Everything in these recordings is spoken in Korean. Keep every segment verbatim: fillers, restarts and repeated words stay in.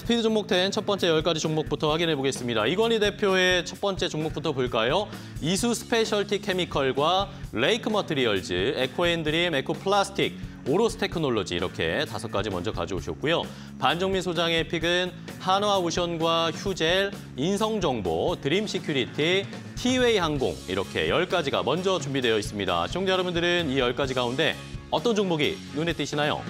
스피드 종목 텐 첫 번째 열 가지 종목부터 확인해 보겠습니다. 이건희 대표의 첫 번째 종목부터 볼까요? 이수 스페셜티 케미컬과 레이크 머티리얼즈, 에코앤드림, 에코플라스틱, 오로스 테크놀로지 이렇게 다섯 가지 먼저 가져오셨고요. 반정민 소장의 픽은 한화오션과 휴젤, 인성정보, 드림시큐리티, 티웨이 항공 이렇게 열 가지가 먼저 준비되어 있습니다. 시청자 여러분들은 이 열 가지 가운데 어떤 종목이 눈에 띄시나요?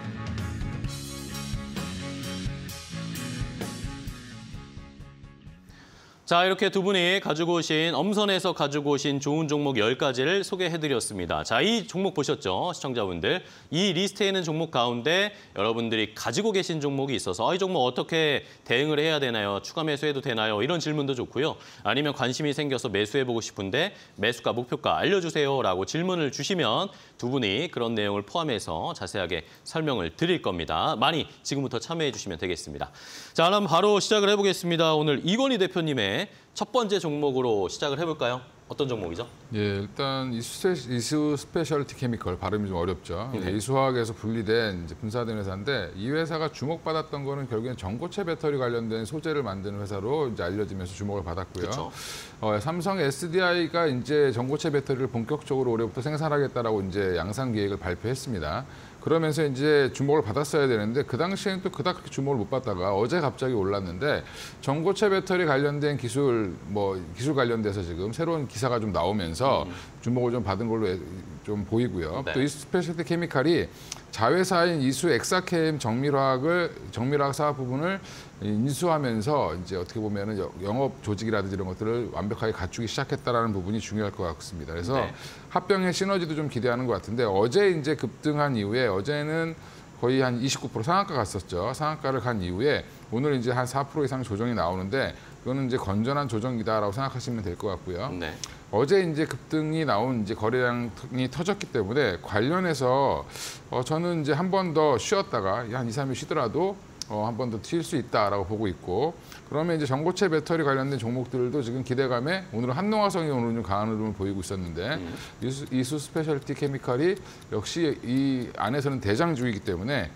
자, 이렇게 두 분이 가지고 오신, 엄선해서 가지고 오신 좋은 종목 열 가지를 소개해드렸습니다. 자, 이 종목 보셨죠, 시청자분들? 이 리스트에 있는 종목 가운데 여러분들이 가지고 계신 종목이 있어서 아, 이 종목 어떻게 대응을 해야 되나요? 추가 매수해도 되나요? 이런 질문도 좋고요. 아니면 관심이 생겨서 매수해보고 싶은데 매수가, 목표가 알려주세요라고 질문을 주시면 두 분이 그런 내용을 포함해서 자세하게 설명을 드릴 겁니다. 많이 지금부터 참여해 주시면 되겠습니다. 자, 그럼 바로 시작을 해보겠습니다. 오늘 이건희 대표님의 첫 번째 종목으로 시작을 해볼까요? 어떤 종목이죠? 예, 일단 이수, 이수 스페셜티 케미컬, 발음이 좀 어렵죠. 네. 이수화학에서 분리된 이제 분사된 회사인데 이 회사가 주목받았던 거는 결국엔 전고체 배터리 관련된 소재를 만드는 회사로 이제 알려지면서 주목을 받았고요. 어, 삼성 에스디아이가 이제 전고체 배터리를 본격적으로 올해부터 생산하겠다라고 이제 양산 계획을 발표했습니다. 그러면서 이제 주목을 받았어야 되는데 그 당시에는 또 그닥 주목을 못 받다가 어제 갑자기 올랐는데 전고체 배터리 관련된 기술 뭐 기술 관련돼서 지금 새로운 기사가 좀 나오면서 음. 주목을 좀 받은 걸로 좀 보이고요. 네. 또 이수 스페셜티 케미칼이 자회사인 이수 엑사케임 정밀화학을 정밀화학 사업 부분을 인수하면서 이제 어떻게 보면은 영업 조직이라든지 이런 것들을 완벽하게 갖추기 시작했다라는 부분이 중요할 것 같습니다. 그래서 네. 합병의 시너지도 좀 기대하는 것 같은데 어제 이제 급등한 이후에 어제는 거의 한 이십구 퍼센트 상한가 갔었죠. 상한가를 간 이후에 오늘 이제 한 사 퍼센트 이상 조정이 나오는데 그거는 이제 건전한 조정이다라고 생각하시면 될 것 같고요. 네. 어제 이제 급등이 나온 이제 거래량이 터졌기 때문에 관련해서 어 저는 이제 한 번 더 쉬었다가 한 이, 삼 일 쉬더라도 어 한 번 더 튈 수 있다라고 보고 있고 그러면 이제 전고체 배터리 관련된 종목들도 지금 기대감에 오늘은 한농화성이 오늘 좀 강한 흐름을 보이고 있었는데 음. 이수, 이수 스페셜티 케미칼이 역시 이 안에서는 대장주이기 때문에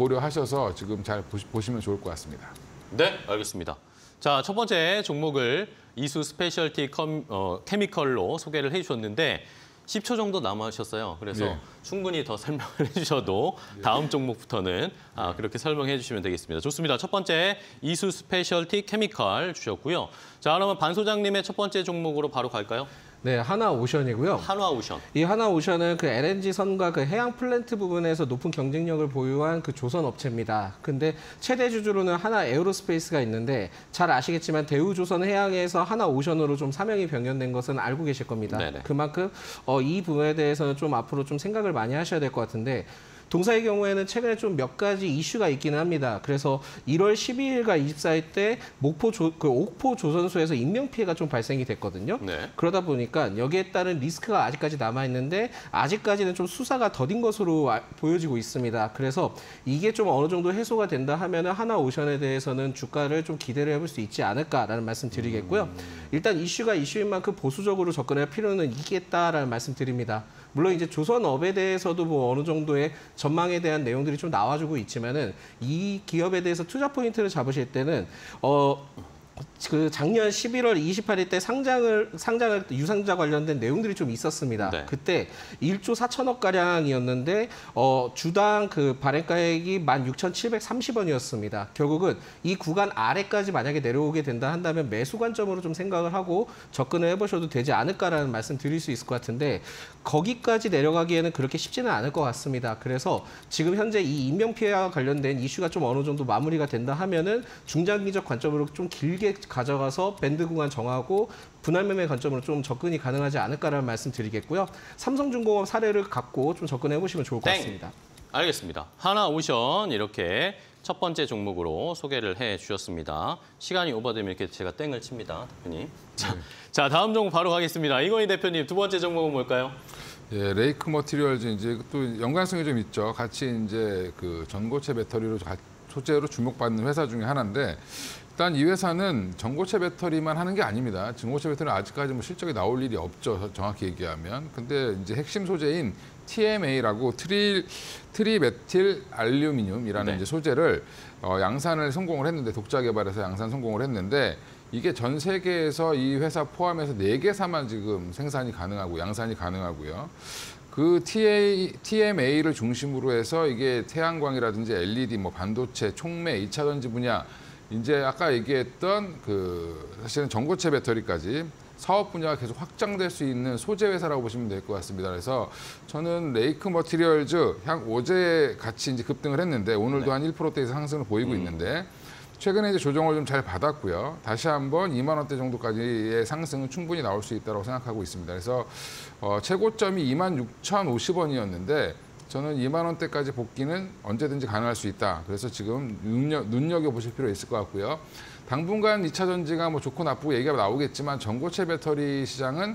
고려하셔서 지금 잘 보시, 보시면 좋을 것 같습니다. 네, 알겠습니다. 자, 첫 번째 종목을 이수 스페셜티 컴, 어, 케미컬로 소개를 해주셨는데 십 초 정도 남으셨어요. 그래서 네. 충분히 더 설명을 해주셔도 다음 종목부터는 아, 그렇게 설명해 주시면 되겠습니다. 좋습니다. 첫 번째 이수 스페셜티 케미컬 주셨고요. 자, 그러면 반 소장님의 첫 번째 종목으로 바로 갈까요? 네, 한화오션이고요. 한화오션. 이 한화오션은 그 엘엔지 선과 그 해양 플랜트 부분에서 높은 경쟁력을 보유한 그 조선 업체입니다. 근데 최대 주주로는 하나 에어로스페이스가 있는데 잘 아시겠지만 대우조선 해양에서 한화오션으로 좀 사명이 변경된 것은 알고 계실 겁니다. 네네. 그만큼 어, 이 부분에 대해서는 좀 앞으로 좀 생각을 많이 하셔야 될 것 같은데 동사의 경우에는 최근에 좀 몇 가지 이슈가 있기는 합니다. 그래서 일월 십이일과 이십사일 때 목포 조, 그 옥포 조선소에서 인명 피해가 좀 발생이 됐거든요. 네. 그러다 보니까 여기에 따른 리스크가 아직까지 남아 있는데 아직까지는 좀 수사가 더딘 것으로 아, 보여지고 있습니다. 그래서 이게 좀 어느 정도 해소가 된다 하면은 한화오션에 대해서는 주가를 좀 기대를 해볼 수 있지 않을까라는 말씀 드리겠고요. 음. 일단 이슈가 이슈인 만큼 보수적으로 접근할 필요는 있겠다라는 말씀 드립니다. 물론 이제 조선업에 대해서도 뭐 어느 정도의 전망에 대한 내용들이 좀 나와주고 있지만은 이 기업에 대해서 투자 포인트를 잡으실 때는 어. 그 작년 십일월 이십팔일 때 상장을 상장을 유상자 관련된 내용들이 좀 있었습니다. 네. 그때 일조 사천억 가량이었는데 어, 주당 그 발행가액이 만 육천칠백삼십 원이었습니다. 결국은 이 구간 아래까지 만약에 내려오게 된다 한다면 매수 관점으로 좀 생각을 하고 접근을 해보셔도 되지 않을까라는 말씀 드릴 수 있을 것 같은데 거기까지 내려가기에는 그렇게 쉽지는 않을 것 같습니다. 그래서 지금 현재 이 인명 피해와 관련된 이슈가 좀 어느 정도 마무리가 된다 하면은 중장기적 관점으로 좀 길게 가져가서 밴드 구간 정하고 분할 매매 관점으로 좀 접근이 가능하지 않을까라는 말씀 드리겠고요. 삼성중공업 사례를 갖고 좀 접근해 보시면 좋을 것 같습니다. 알겠습니다. 한화오션 이렇게 첫 번째 종목으로 소개를 해 주셨습니다. 시간이 오버되면 이렇게 제가 땡을 칩니다, 대표님. 자, 네. 자, 다음 종목 바로 가겠습니다. 이건희 대표님 두 번째 종목은 뭘까요? 예, 레이크 머티리얼즈 이제 또 연관성이 좀 있죠. 같이 이제 그 전고체 배터리로 가, 소재로 주목받는 회사 중에 하나인데 일단 이 회사는 전고체 배터리만 하는 게 아닙니다. 전고체 배터리는 아직까지 뭐 실적이 나올 일이 없죠. 정확히 얘기하면. 근데 이제 핵심 소재인 티엠에이라고 트리 트리메틸 알루미늄이라는 네. 이제 소재를 어, 양산을 성공을 했는데 독자 개발해서 양산 성공을 했는데 이게 전 세계에서 이 회사 포함해서 네 개사만 지금 생산이 가능하고 양산이 가능하고요. 그 티에이, 티엠에이를 중심으로 해서 이게 태양광이라든지 엘이디, 뭐 반도체, 촉매, 이차 전지 분야 이제 아까 얘기했던 그 사실은 전고체 배터리까지 사업 분야가 계속 확장될 수 있는 소재 회사라고 보시면 될 것 같습니다. 그래서 저는 레이크 머티리얼즈 향 어제 같이 이제 급등을 했는데 오늘도 네. 한 일 퍼센트대 이상 상승을 보이고 음. 있는데 최근에 이제 조정을 좀 잘 받았고요. 다시 한번 이만 원대 정도까지의 상승은 충분히 나올 수 있다고 생각하고 있습니다. 그래서 어, 최고점이 이만 육천오십 원이었는데 저는 이만 원대까지 복귀는 언제든지 가능할 수 있다. 그래서 지금 눈여, 눈여겨보실 필요 있을 것 같고요. 당분간 이차 전지가 뭐 좋고 나쁘고 얘기가 나오겠지만 전고체 배터리 시장은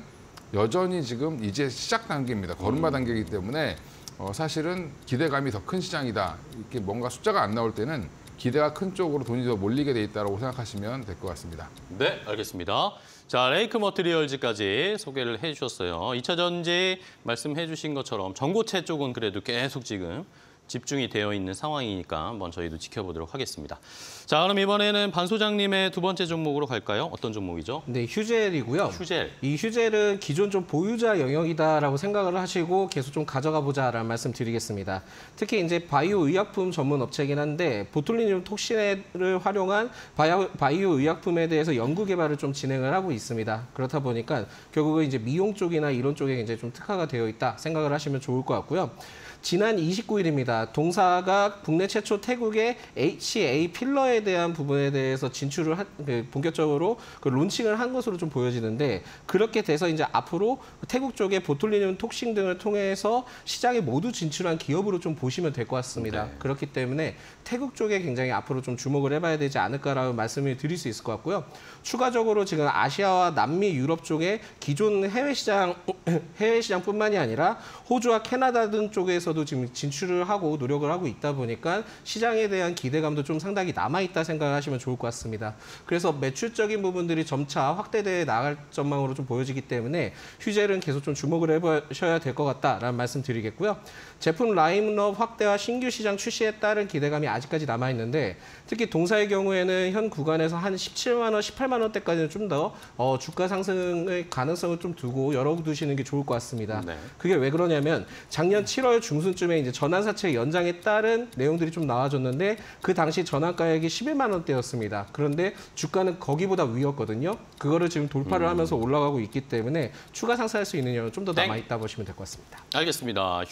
여전히 지금 이제 시작 단계입니다. 걸음마 단계이기 때문에 어, 사실은 기대감이 더 큰 시장이다. 이렇게 뭔가 숫자가 안 나올 때는 기대가 큰 쪽으로 돈이 더 몰리게 돼 있다고 생각하시면 될 것 같습니다. 네, 알겠습니다. 자, 레이크 머티리얼즈까지 소개를 해주셨어요. 이차 전지 말씀해 주신 것처럼 전고체 쪽은 그래도 계속 지금 집중이 되어 있는 상황이니까 한번 저희도 지켜보도록 하겠습니다. 자, 그럼 이번에는 반 소장님의 두 번째 종목으로 갈까요? 어떤 종목이죠? 네, 휴젤이고요. 휴젤. 이 휴젤은 기존 좀 보유자 영역이다라고 생각을 하시고 계속 좀 가져가 보자라는 말씀 드리겠습니다. 특히 이제 바이오 의약품 전문 업체이긴 한데 보툴리늄 톡신을 활용한 바이오, 바이오 의약품에 대해서 연구 개발을 좀 진행을 하고 있습니다. 그렇다 보니까 결국은 이제 미용 쪽이나 이런 쪽에 이제 좀 특화가 되어 있다 생각을 하시면 좋을 것 같고요. 지난 이십구 일입니다. 동사가 국내 최초 태국의 에이치에이 필러에 대한 부분에 대해서 진출을 한, 그 본격적으로 그 론칭을 한 것으로 좀 보여지는데 그렇게 돼서 이제 앞으로 태국 쪽의 보툴리늄 톡싱 등을 통해서 시장에 모두 진출한 기업으로 좀 보시면 될 것 같습니다. 네. 그렇기 때문에 태국 쪽에 굉장히 앞으로 좀 주목을 해봐야 되지 않을까라는 말씀을 드릴 수 있을 것 같고요. 추가적으로 지금 아시아와 남미, 유럽 쪽에 기존 해외 시장 해외 시장뿐만이 아니라 호주와 캐나다 등 쪽에서도 지금 진출을 하고 노력을 하고 있다 보니까 시장에 대한 기대감도 좀 상당히 남아있다 생각하시면 좋을 것 같습니다. 그래서 매출적인 부분들이 점차 확대되어 나갈 전망으로 좀 보여지기 때문에 휴젤은 계속 좀 주목을 해보셔야 될 것 같다라는 말씀 드리겠고요. 제품 라인업 확대와 신규 시장 출시에 따른 기대감이 아직까지 남아있는데 특히 동사의 경우에는 현 구간에서 한 십칠만 원, 십팔만 원대까지는 좀 더 어, 주가 상승의 가능성을 좀 두고 열어두시는 게 좋을 것 같습니다. 네. 그게 왜 그러냐면 작년 칠월 중순쯤에 이제 전환사채 연장에 따른 내용들이 좀 나와줬는데 그 당시 전환가액이 십일만 원대였습니다. 그런데 주가는 거기보다 위였거든요. 그거를 지금 돌파를 음. 하면서 올라가고 있기 때문에 추가 상승할 수 있는 여는 좀 더 땡. 남아있다 보시면 될 것 같습니다. 알겠습니다.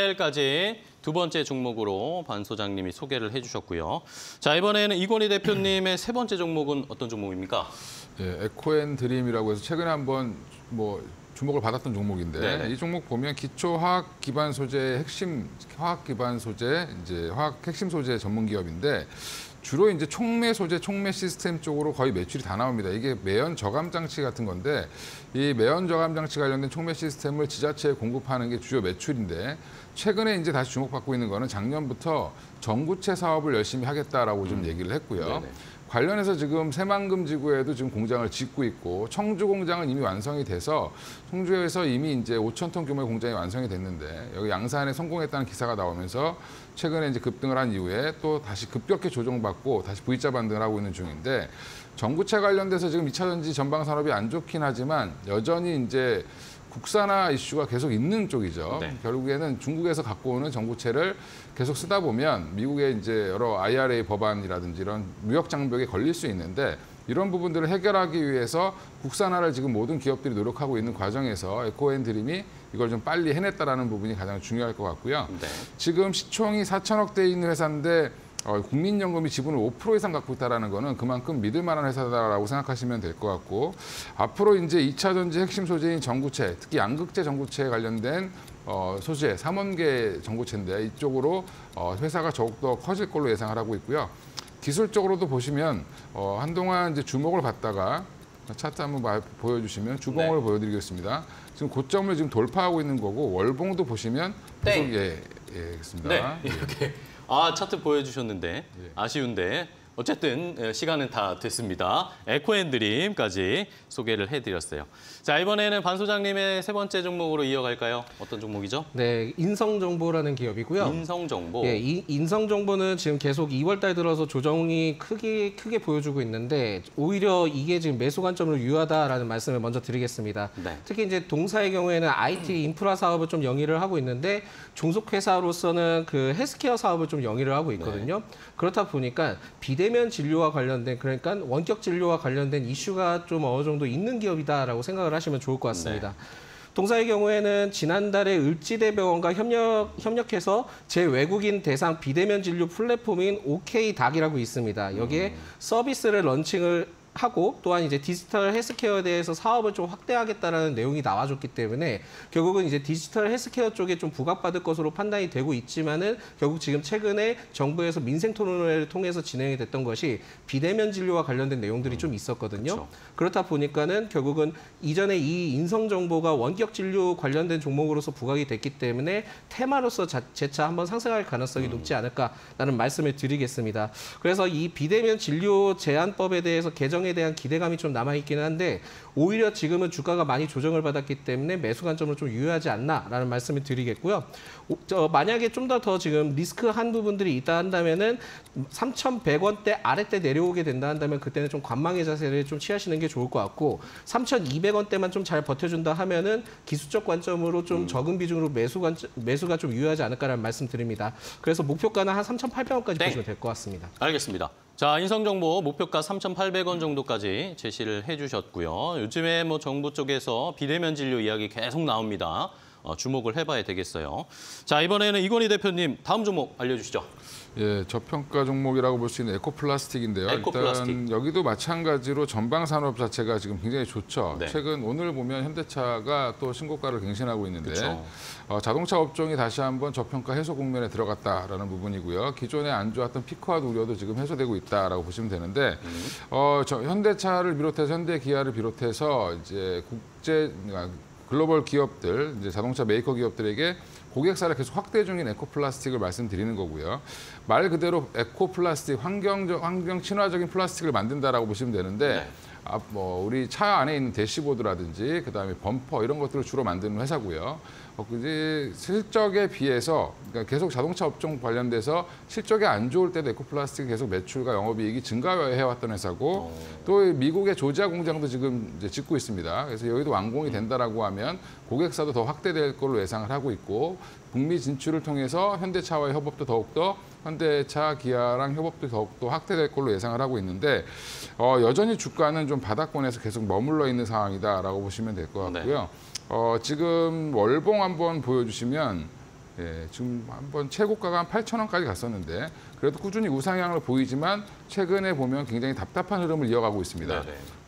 휴젤까지 두 번째 종목으로 반 소장님이 소개를 해주셨고요. 자, 이번에는 이건희 대표님의 세 번째 종목은 어떤 종목입니까? 예, 에코앤 드림이라고 해서 최근에 한번 뭐 주목을 받았던 종목인데 네네. 이 종목 보면 기초 화학 기반 소재 핵심 화학 기반 소재 이제 화학 핵심 소재 전문 기업인데 주로 이제 촉매 소재, 촉매 시스템 쪽으로 거의 매출이 다 나옵니다. 이게 매연 저감 장치 같은 건데 이 매연 저감 장치 관련된 촉매 시스템을 지자체에 공급하는 게 주요 매출인데 최근에 이제 다시 주목받고 있는 거는 작년부터 전구체 사업을 열심히 하겠다라고 좀 얘기를 했고요. 네네. 관련해서 지금 새만금 지구에도 지금 공장을 짓고 있고 청주 공장은 이미 완성이 돼서 청주에서 이미 이제 오천 톤 규모의 공장이 완성이 됐는데 여기 양산에 성공했다는 기사가 나오면서 최근에 이제 급등을 한 이후에 또 다시 급격히 조정받고 다시 V자 반등을 하고 있는 중인데 전구체 관련돼서 지금 이차 전지 전방 산업이 안 좋긴 하지만 여전히 이제 국산화 이슈가 계속 있는 쪽이죠. 네. 결국에는 중국에서 갖고 오는 전구체를 계속 쓰다 보면 미국의 이제 여러 아이알에이 법안이라든지 이런 무역 장벽에 걸릴 수 있는데 이런 부분들을 해결하기 위해서 국산화를 지금 모든 기업들이 노력하고 있는 과정에서 에코앤 드림이 이걸 좀 빨리 해냈다라는 부분이 가장 중요할 것 같고요. 네. 지금 시총이 사천억 대 있는 회사인데 어, 국민연금이 지분을 오 퍼센트 이상 갖고 있다는 거는 그만큼 믿을 만한 회사다라고 생각하시면 될 것 같고 앞으로 이제 이차 전지 핵심 소재인 전구체, 특히 양극재 전구체에 관련된 어, 소재, 삼원계 전구체인데 이쪽으로 어, 회사가 더욱더 커질 걸로 예상을 하고 있고요. 기술적으로도 보시면 어, 한동안 이제 주목을 받다가 차트 한번 봐- 보여주시면 주봉을 네. 보여드리겠습니다. 지금 고점을 지금 돌파하고 있는 거고 월봉도 보시면 계속 땡. 예, 예, 알겠습니다. 네, 이렇게 아, 차트 보여주셨는데 예. 아쉬운데 어쨌든 시간은 다 됐습니다. 에코앤드림까지 소개를 해드렸어요. 자, 이번에는 반 소장님의 세 번째 종목으로 이어갈까요? 어떤 종목이죠? 네, 인성정보라는 기업이고요. 인성정보. 예, 이 인성정보는 지금 계속 이월 달 들어서 조정이 크게 크게 보여주고 있는데 오히려 이게 지금 매수 관점으로 유효하다라는 말씀을 먼저 드리겠습니다. 네. 특히 이제 동사의 경우에는 아이티 인프라 사업을 좀 영위를 하고 있는데 종속회사로서는 그 헬스케어 사업을 좀 영위를 하고 있거든요. 네. 그렇다 보니까 비대면 진료와 관련된 그러니까 원격 진료와 관련된 이슈가 좀 어느 정도 있는 기업이다라고 생각을 하시면 좋을 것 같습니다. 네. 동사의 경우에는 지난달에 을지대병원과 협력, 협력해서 제외국인 대상 비대면 진료 플랫폼인 오케이닥이라고 있습니다. 여기에 음. 서비스를 런칭을 하고 또한 이제 디지털 헬스케어에 대해서 사업을 좀 확대하겠다라는 내용이 나와줬기 때문에 결국은 이제 디지털 헬스케어 쪽에 좀 부각받을 것으로 판단이 되고 있지만은 결국 지금 최근에 정부에서 민생 토론회를 통해서 진행이 됐던 것이 비대면 진료와 관련된 내용들이 음, 좀 있었거든요. 그렇죠. 그렇다 보니까는 결국은 이전에 이 인성 정보가 원격 진료 관련된 종목으로서 부각이 됐기 때문에 테마로서 자, 재차 한번 상승할 가능성이 음. 높지 않을까라는 말씀을 드리겠습니다. 그래서 이 비대면 진료 제한법에 대해서 개정 에 대한 기대감이 좀 남아있기는 한데 오히려 지금은 주가가 많이 조정을 받았기 때문에 매수 관점으로 좀 유효하지 않나라는 말씀을 드리겠고요. 오, 저, 만약에 좀 더 더 지금 리스크한 부분들이 있다 한다면은 삼천백 원대 아래때 내려오게 된다 한다면 그때는 좀 관망의 자세를 좀 취하시는 게 좋을 것 같고 삼천이백 원대만 좀 잘 버텨준다 하면은 기술적 관점으로 좀 음. 적은 비중으로 매수 관점, 매수가 좀 유효하지 않을까라는 말씀 드립니다. 그래서 목표가는 한 삼천팔백 원까지 네. 보시면 될 것 같습니다. 알겠습니다. 자, 인성정보 목표가 삼천팔백 원 정도까지 제시를 해주셨고요. 요즘에 뭐 정부 쪽에서 비대면 진료 이야기 계속 나옵니다. 어, 주목을 해봐야 되겠어요. 자, 이번에는 이건희 대표님 다음 종목 알려주시죠. 예, 저평가 종목이라고 볼 수 있는 에코플라스틱인데요. 에코플라스틱. 일단 여기도 마찬가지로 전방 산업 자체가 지금 굉장히 좋죠. 네. 최근 오늘 보면 현대차가 또 신고가를 갱신하고 있는데 어, 자동차 업종이 다시 한번 저평가 해소 국면에 들어갔다라는 부분이고요. 기존에 안 좋았던 피크아웃 우려도 지금 해소되고 있다라고 보시면 되는데 음. 어, 저 현대차를 비롯해서 현대기아를 비롯해서 이제 국제 글로벌 기업들, 이제 자동차 메이커 기업들에게 고객사를 계속 확대 중인 에코플라스틱을 말씀드리는 거고요. 말 그대로 에코플라스틱, 환경, 환경 친화적인 플라스틱을 만든다라고 보시면 되는데 네. 아, 뭐 우리 차 안에 있는 대시보드라든지 그다음에 범퍼 이런 것들을 주로 만드는 회사고요. 어, 이제 실적에 비해서 그러니까 계속 자동차 업종 관련돼서 실적이 안 좋을 때도 에코플라스틱이 계속 매출과 영업이익이 증가해왔던 회사고 오. 또 미국의 조지아 공장도 지금 이제 짓고 있습니다. 그래서 여기도 완공이 된다라고 하면 고객사도 더 확대될 걸로 예상을 하고 있고 북미 진출을 통해서 현대차와의 협업도 더욱더 현대차, 기아랑 협업도 더욱더 확대될 걸로 예상을 하고 있는데 어, 여전히 주가는 좀 바닥권에서 계속 머물러 있는 상황이다라고 보시면 될 것 같고요. 네. 어, 지금 월봉 한번 보여주시면 예, 지금 한번 최고가가 한 팔천 원까지 갔었는데 그래도 꾸준히 우상향을 보이지만 최근에 보면 굉장히 답답한 흐름을 이어가고 있습니다.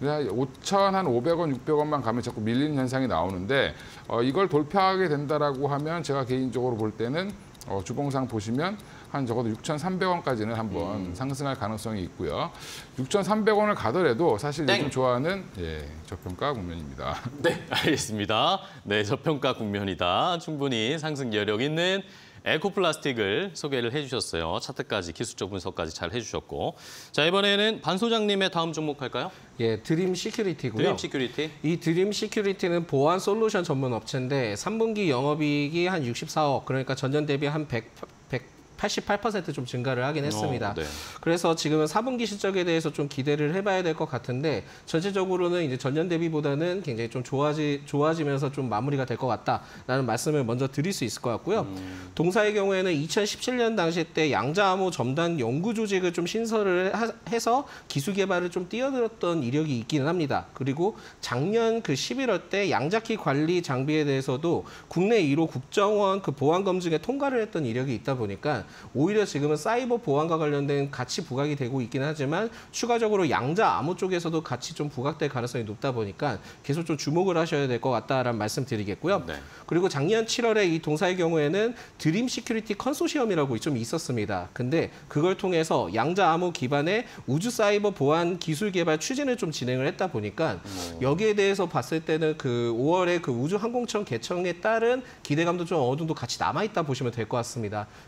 오천오백 원, 육백 원만 가면 자꾸 밀리는 현상이 나오는데 어, 이걸 돌파하게 된다라고 하면 제가 개인적으로 볼 때는 어, 주봉상 보시면 한 적어도 육천삼백 원까지는 한번 음. 상승할 가능성이 있고요. 육천삼백 원을 가더라도 사실 땡. 요즘 좋아하는 예, 저평가 국면입니다. 네, 알겠습니다. 네, 저평가 국면이다. 충분히 상승 여력 있는 에코플라스틱을 소개를 해주셨어요. 차트까지 기술적 분석까지 잘 해주셨고. 자, 이번에는 반 소장님의 다음 종목 할까요? 예, 드림 시큐리티고요. 드림 시큐리티. 이 드림 시큐리티는 보안 솔루션 전문 업체인데 삼 분기 영업이익이 한 육십사억, 그러니까 전년 대비 한 백, 팔십팔 퍼센트 좀 증가를 하긴 했습니다. 어, 네. 그래서 지금은 사 분기 실적에 대해서 좀 기대를 해봐야 될 것 같은데 전체적으로는 이제 전년 대비보다는 굉장히 좀 좋아지, 좋아지면서 좀 마무리가 될 것 같다라는 말씀을 먼저 드릴 수 있을 것 같고요. 음. 동사의 경우에는 이천십칠 년 당시 때 양자암호 첨단 연구 조직을 좀 신설을 하, 해서 기술 개발을 좀 뛰어들었던 이력이 있기는 합니다. 그리고 작년 그 십일월 때 양자키 관리 장비에 대해서도 국내 일 호 국정원 그 보안 검증에 통과를 했던 이력이 있다 보니까 오히려 지금은 사이버 보안과 관련된 가치 부각이 되고 있긴 하지만 추가적으로 양자 암호 쪽에서도 같이 좀 부각될 가능성이 높다 보니까 계속 좀 주목을 하셔야 될 것 같다라는 말씀 드리겠고요. 네. 그리고 작년 칠월에 이 동사의 경우에는 드림 시큐리티 컨소시엄이라고 좀 있었습니다. 근데 그걸 통해서 양자 암호 기반의 우주 사이버 보안 기술 개발 추진을 좀 진행을 했다 보니까 오. 여기에 대해서 봤을 때는 그 오월에 그 우주 항공청 개청에 따른 기대감도 좀 어느 정도 같이 남아 있다 보시면 될 것 같습니다. 그렇기 때문에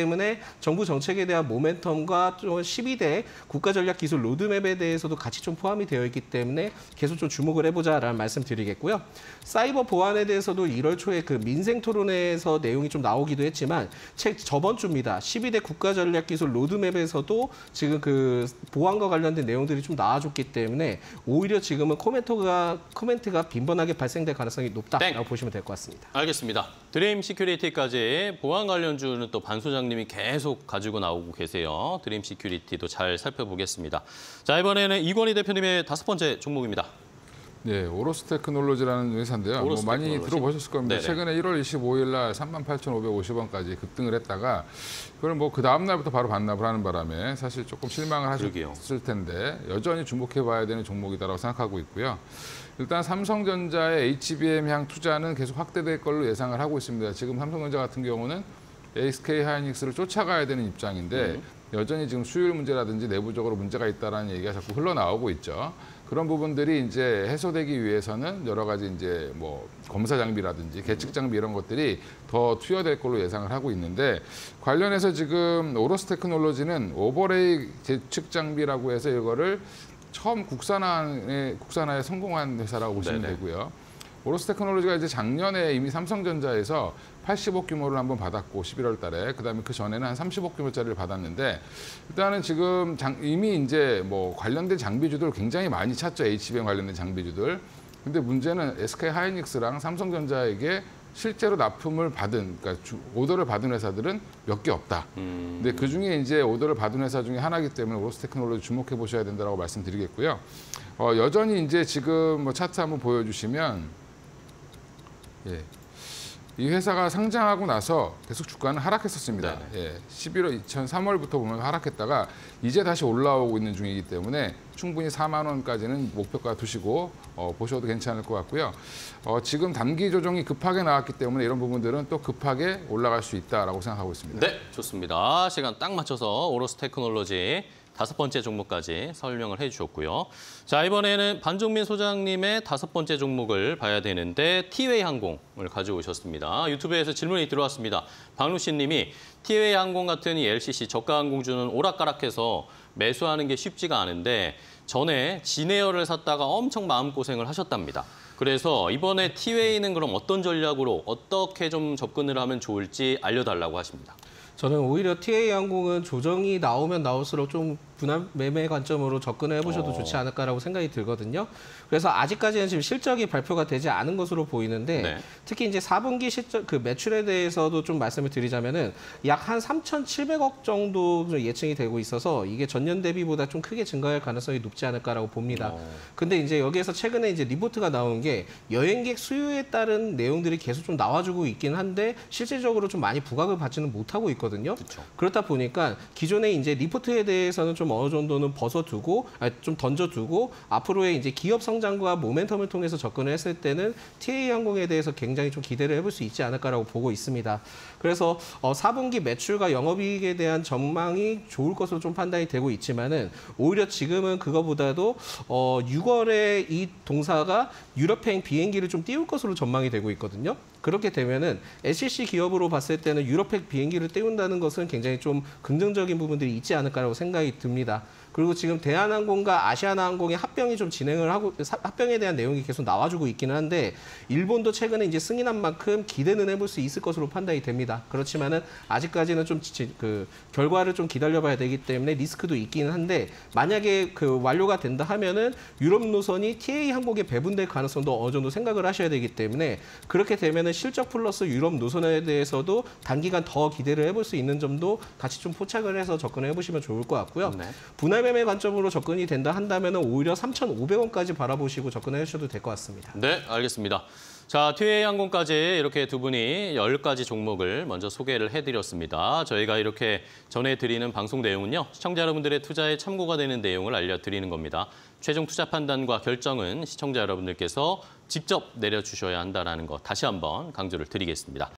때문에 정부 정책에 대한 모멘텀과 좀 십이 대 국가전략기술 로드맵에 대해서도 같이 좀 포함이 되어 있기 때문에 계속 좀 주목을 해보자라는 말씀 드리겠고요. 사이버 보안에 대해서도 일월 초에 그 민생 토론회에서 내용이 좀 나오기도 했지만 책 저번 주입니다. 십이 대 국가전략기술 로드맵에서도 지금 그 보안과 관련된 내용들이 좀 나와줬기 때문에 오히려 지금은 코멘트가 코멘트가 빈번하게 발생될 가능성이 높다라고 땡. 보시면 될 것 같습니다. 알겠습니다. 드림 시큐리티까지 보안 관련주는 또 반 소장님이 계속 가지고 나오고 계세요. 드림 시큐리티도 잘 살펴보겠습니다. 자, 이번에는 이권희 대표님의 다섯 번째 종목입니다. 네, 오로스 테크놀로지라는 회사인데요. 오로스 뭐 많이 테크놀로지. 들어보셨을 겁니다. 네네. 최근에 일월 이십오일 날 삼만 팔천오백오십 원까지 급등을 했다가 그걸 뭐 그 다음 날부터 바로 반납을 하는 바람에 사실 조금 실망을 하셨을 그러게요. 텐데 여전히 주목해봐야 되는 종목이다라고 생각하고 있고요. 일단 삼성전자의 에이치비엠 향 투자는 계속 확대될 걸로 예상을 하고 있습니다. 지금 삼성전자 같은 경우는 에스케이 하이닉스를 쫓아가야 되는 입장인데 음. 여전히 지금 수율 문제라든지 내부적으로 문제가 있다라는 얘기가 자꾸 흘러나오고 있죠. 그런 부분들이 이제 해소되기 위해서는 여러 가지 이제 뭐 검사 장비라든지 계측 장비 이런 것들이 더 투여될 걸로 예상을 하고 있는데 관련해서 지금 오로스 테크놀로지는 오버레이 계측 장비라고 해서 이거를 처음 국산화에 국산화에 성공한 회사라고 보시면 네네. 되고요. 오로스 테크놀로지가 이제 작년에 이미 삼성전자에서 팔십억 규모를 한번 받았고 십일월 달에 그다음에 그 전에는 한 삼십억 규모짜리를 받았는데 일단은 지금 장, 이미 이제 뭐 관련된 장비주들 굉장히 많이 찾죠. 에이치비엠 관련된 장비주들. 근데 문제는 에스케이 하이닉스랑 삼성전자에게 실제로 납품을 받은 그러니까 주, 오더를 받은 회사들은 몇 개 없다. 음. 근데 그 중에 이제 오더를 받은 회사 중에 하나이기 때문에 오로스 테크놀로지 주목해 보셔야 된다고 말씀드리겠고요. 어, 여전히 이제 지금 뭐 차트 한번 보여주시면 예. 이 회사가 상장하고 나서 계속 주가는 하락했었습니다. 예, 십일월 이천삼월부터 보면 하락했다가 이제 다시 올라오고 있는 중이기 때문에 충분히 사만 원까지는 목표가 두시고 어, 보셔도 괜찮을 것 같고요. 어, 지금 단기 조정이 급하게 나왔기 때문에 이런 부분들은 또 급하게 올라갈 수 있다라고 생각하고 있습니다. 네, 좋습니다. 시간 딱 맞춰서 오로스 테크놀로지 다섯 번째 종목까지 설명을 해주셨고요. 자, 이번에는 반종민 소장님의 다섯 번째 종목을 봐야 되는데 티웨이 항공을 가져오셨습니다. 유튜브에서 질문이 들어왔습니다. 박루시 님이 티웨이 항공 같은 이 엘씨씨 저가 항공주는 오락가락해서 매수하는 게 쉽지가 않은데 전에 진에어를 샀다가 엄청 마음고생을 하셨답니다. 그래서 이번에 티웨이는 그럼 어떤 전략으로 어떻게 좀 접근을 하면 좋을지 알려달라고 하십니다. 저는 오히려 티에이 항공은 조정이 나오면 나올수록 좀 분할 매매 관점으로 접근을 해보셔도 어. 좋지 않을까라고 생각이 들거든요. 그래서 아직까지는 지금 실적이 발표가 되지 않은 것으로 보이는데 네. 특히 이제 사 분기 실적 그 매출에 대해서도 좀 말씀을 드리자면은 약 한 삼천칠백억 정도 예측이 되고 있어서 이게 전년 대비보다 좀 크게 증가할 가능성이 높지 않을까라고 봅니다. 어. 근데 이제 여기에서 최근에 이제 리포트가 나온 게 여행객 수요에 따른 내용들이 계속 좀 나와주고 있긴 한데 실질적으로 좀 많이 부각을 받지는 못하고 있거든요. 그쵸. 그렇다 보니까 기존의 이제 리포트에 대해서는 좀 어느 정도는 벗어두고 아니, 좀 던져두고 앞으로의 이제 기업 성장과 모멘텀을 통해서 접근을 했을 때는 티에이 항공에 대해서 굉장히 좀 기대를 해볼 수 있지 않을까라고 보고 있습니다. 그래서 어, 사 분기 매출과 영업이익에 대한 전망이 좋을 것으로 좀 판단이 되고 있지만은 오히려 지금은 그거보다도 어, 유월에 이 동사가 유럽행 비행기를 좀 띄울 것으로 전망이 되고 있거든요. 그렇게 되면은 엘씨씨 기업으로 봤을 때는 유럽행 비행기를 띄운다는 것은 굉장히 좀 긍정적인 부분들이 있지 않을까라고 생각이 듭니다. 그리고 지금 대한항공과 아시아나항공의 합병이 좀 진행을 하고 합병에 대한 내용이 계속 나와주고 있기는 한데 일본도 최근에 이제 승인한 만큼 기대는 해볼 수 있을 것으로 판단이 됩니다. 그렇지만은 아직까지는 좀 그 결과를 좀 기다려봐야 되기 때문에 리스크도 있기는 한데 만약에 그 완료가 된다 하면은 유럽 노선이 티에이 항공에 배분될 가능성도 어느 정도 생각을 하셔야 되기 때문에 그렇게 되면은 실적 플러스 유럽 노선에 대해서도 단기간 더 기대를 해볼 수 있는 점도 같이 좀 포착을 해서 접근을 해보시면 좋을 것 같고요. 네. 분할 매매 관점으로 접근이 된다 한다면 오히려 삼천오백 원까지 바라보시고 접근해 주셔도 될 것 같습니다. 네, 알겠습니다. 자, 티웨이 항공까지 이렇게 두 분이 열 가지 종목을 먼저 소개를 해드렸습니다. 저희가 이렇게 전해드리는 방송 내용은요, 시청자 여러분들의 투자에 참고가 되는 내용을 알려드리는 겁니다. 최종 투자 판단과 결정은 시청자 여러분들께서 직접 내려주셔야 한다는 거 다시 한번 강조를 드리겠습니다.